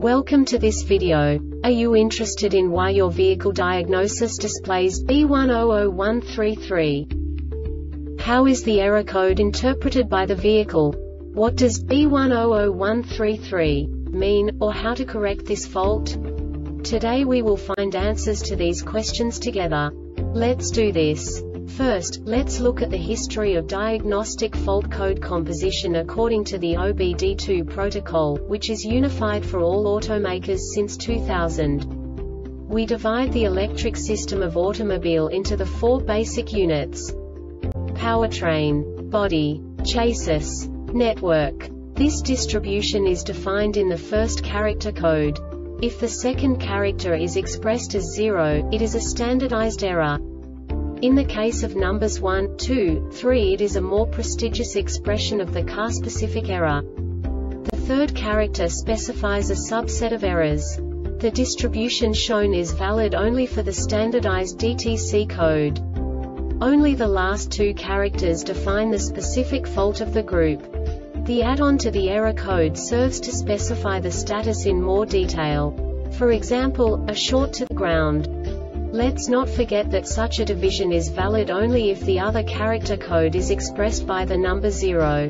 Welcome to this video. Are you interested in why your vehicle diagnosis displays B100133? How is the error code interpreted by the vehicle? What does B100133 mean, or how to correct this fault? Today we will find answers to these questions together. Let's do this. First, let's look at the history of diagnostic fault code composition according to the OBD2 protocol, which is unified for all automakers since 2000. We divide the electric system of automobile into the four basic units: powertrain, body, chassis, network. This distribution is defined in the first character code. If the second character is expressed as 0, it is a standardized error. In the case of numbers 1, 2, 3, it is a more prestigious expression of the car-specific error. The third character specifies a subset of errors. The distribution shown is valid only for the standardized DTC code. Only the last two characters define the specific fault of the group. The add-on to the error code serves to specify the status in more detail. For example, a short to the ground. Let's not forget that such a division is valid only if the other character code is expressed by the number 0.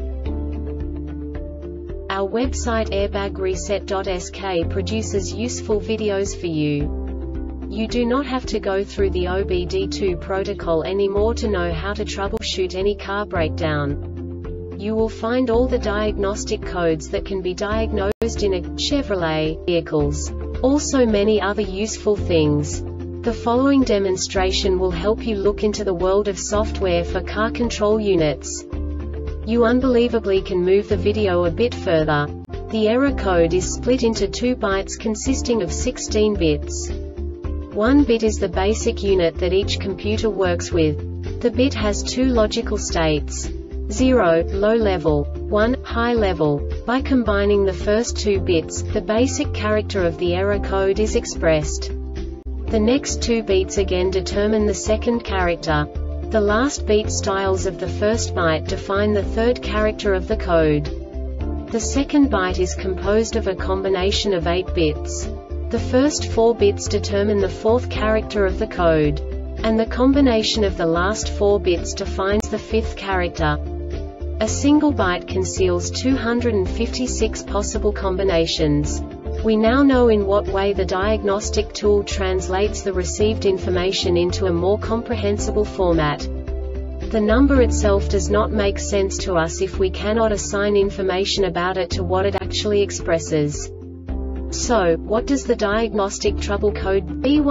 Our website airbagreset.sk produces useful videos for you. You do not have to go through the OBD2 protocol anymore to know how to troubleshoot any car breakdown. You will find all the diagnostic codes that can be diagnosed in a Chevrolet vehicles. Also many other useful things. The following demonstration will help you look into the world of software for car control units. You unbelievably can move the video a bit further. The error code is split into 2 bytes consisting of 16 bits. 1 bit is the basic unit that each computer works with. The bit has 2 logical states: 0, low level, 1, high level. By combining the first 2 bits, the basic character of the error code is expressed. The next 2 beats again determine the second character. The last beat styles of the first byte define the third character of the code. The second byte is composed of a combination of 8 bits. The first 4 bits determine the fourth character of the code. And the combination of the last 4 bits defines the fifth character. A single byte conceals 256 possible combinations. We now know in what way the diagnostic tool translates the received information into a more comprehensible format. The number itself does not make sense to us if we cannot assign information about it to what it actually expresses. So, what does the diagnostic trouble code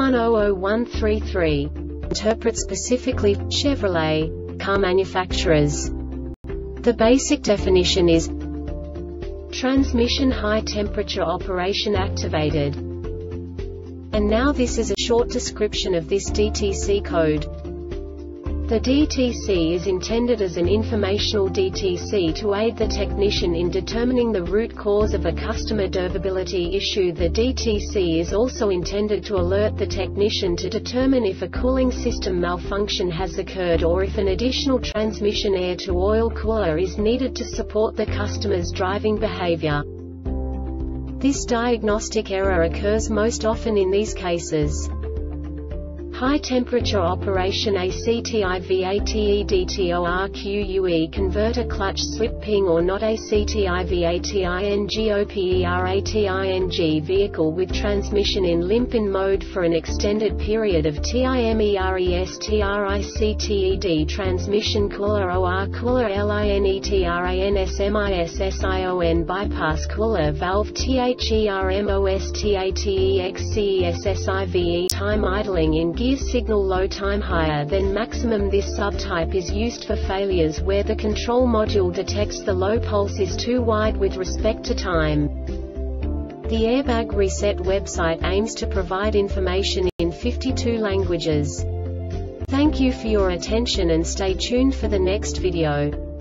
B100133 interpret specifically for Chevrolet car manufacturers? The basic definition is transmission high temperature operation activated. And now this is a short description of this DTC code. The DTC is intended as an informational DTC to aid the technician in determining the root cause of a customer durability issue. The DTC is also intended to alert the technician to determine if a cooling system malfunction has occurred or if an additional transmission air-to-oil cooler is needed to support the customer's driving behavior. This diagnostic error occurs most often in these cases: high temperature operation ACTIVATEDTORQUE converter clutch slip ping or not ACTIVATINGOPERATING vehicle with transmission in limp-in mode for an extended period of TIMERESTRICTED transmission cooler OR cooler LINETRANSMISSION bypass cooler valve THERMOSTATEXCESSIVE time idling in gear signal low time higher than maximum. This subtype is used for failures where the control module detects the low pulse is too wide with respect to time. The Airbag Reset website aims to provide information in 52 languages. Thank you for your attention and stay tuned for the next video.